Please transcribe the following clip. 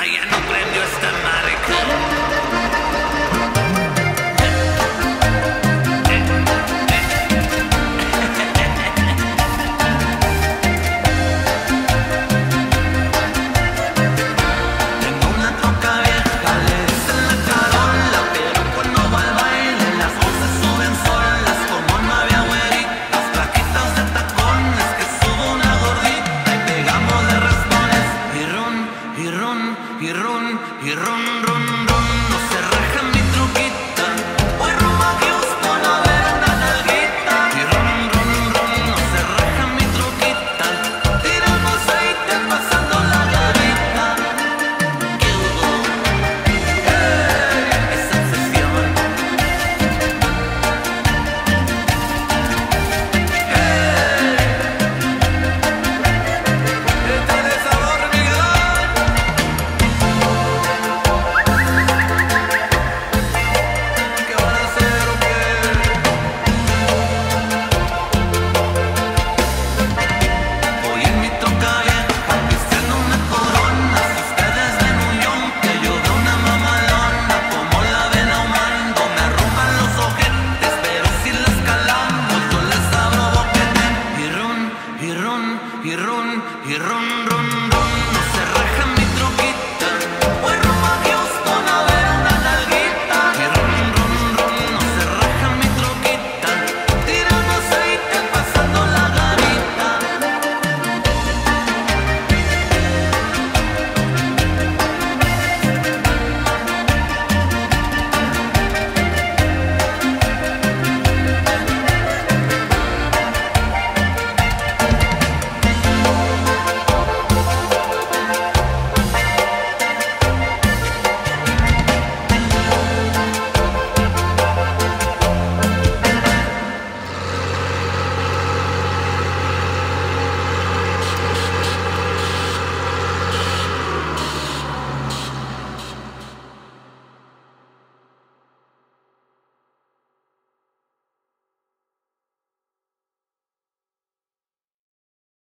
ya no prendió esta marca. Y ron, ron, ron, no se raja mi truquita. Voy rumbo a Houston a ver una nalguita. Y ron, ron, ron, no se raja mi truquita. Tiramos aceite pasando la garita. ¿Qué hubo? ¡Hey! Esa obsesión. ¡Hey! Está de sabor, Miguel. Y ron, ron, ron.